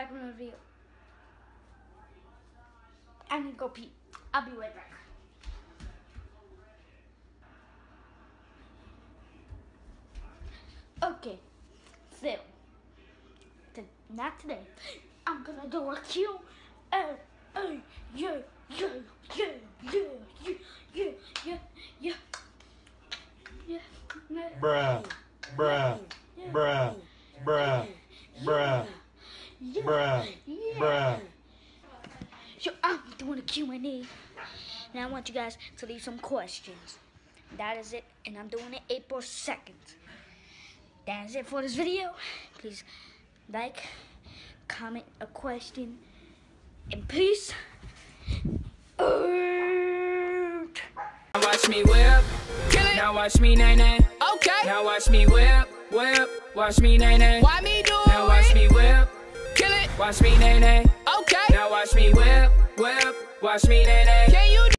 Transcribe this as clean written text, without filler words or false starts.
back with another video. I'm gonna go pee. I'll be right back. Okay, so not today. I'm gonna do a Q. Yeah. Bruh. So I'm doing a Q&A. Now I want you guys to leave some questions. That is it, and I'm doing it April 2nd. That is it for this video. Please like, comment a question, and peace out. Now watch me whip, kill it. Now watch me nay nay. Okay. Now watch me whip. Watch me nay nay. Why me do it? Now watch me whip, kill it. Watch me nay nay. Okay. Now watch me whip. Watch me nay nay. Can you?